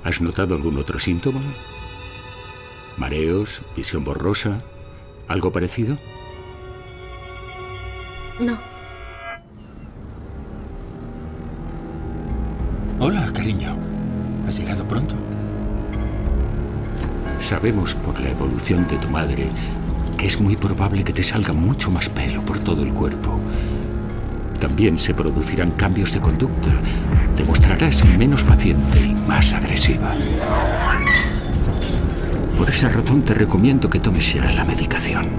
¿Has notado algún otro síntoma? ¿Mareos? ¿Visión borrosa? ¿Algo parecido? No. Hola, cariño. ¿Has llegado pronto? Sabemos por la evolución de tu madre que es muy probable que te salga mucho más pelo por todo el cuerpo. También se producirán cambios de conducta. Te mostrarás menos paciente y más agresiva. Por esa razón te recomiendo que tomes ya la medicación.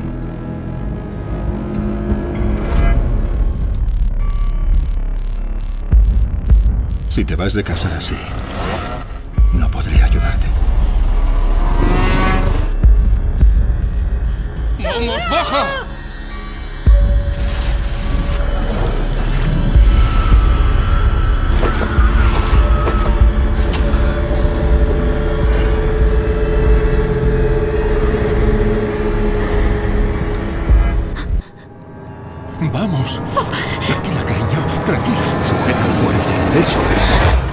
Si te vas de casa así, no podré ayudarte. ¡Vamos, baja! Vamos. Tranquila, cariño. Tranquila. Sujeta fuerte. Eso es.